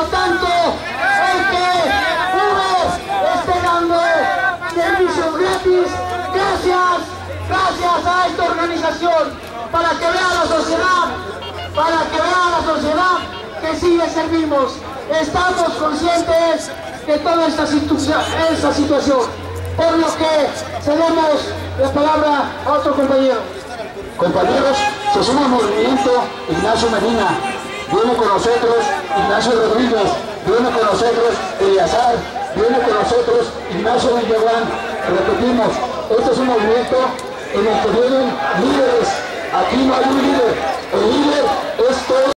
tanto, el que Uber esté dando servicios gratis, gracias a esta organización, para que vea la sociedad que sí le servimos. Estamos conscientes de toda esta situación, por lo que cedemos la palabra a otro compañero. Compañeros, se suma al movimiento Ignacio Medina, viene con nosotros Ignacio Rodríguez, viene con nosotros Eleazar, viene con nosotros Ignacio Villagrán. Repetimos, este es un movimiento en el que vienen líderes, aquí no hay un líder, el líder es todo.